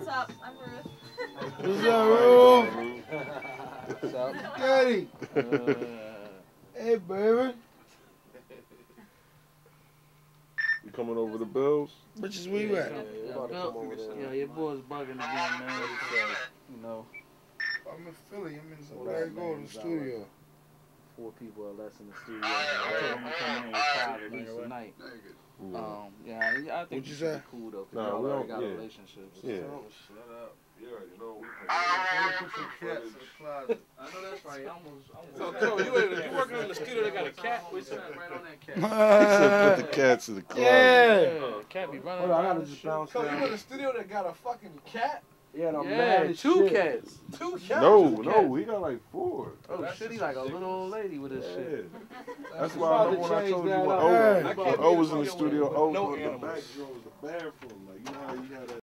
What's up? I'm Ruth. What's up, Ruth? What's up? Daddy. Hey, baby. You coming over the Bills? Bitches, where you at? Yeah, your boy's bugging again, man. You know, I'm in Philly. I'm in Larry Golden studio. 4 people or less in the studio. I told him to come in with 5 at least tonight. Yeah, I think What you say? cool though, because Nah, y'all we already don't- got yeah. relationships. Yeah. Shut up. You already know we Put some cats in the closet. I know that's right. I almost So, you working in the studio that got a cat? What's that right on that cat? He said put the cats in the closet. Yeah, cat be running. Hold on, I gotta just bounce So, you in down. the studio that got a fucking cat? Yeah, no, Yeah, mad as 2 shit. cats. 2 cats? No, we got like 4. Oh shit, he like a little old lady with his shit. That's why I know when I told you when O was in the studio, O was in the back drawer was the bathroom. Like, you know how you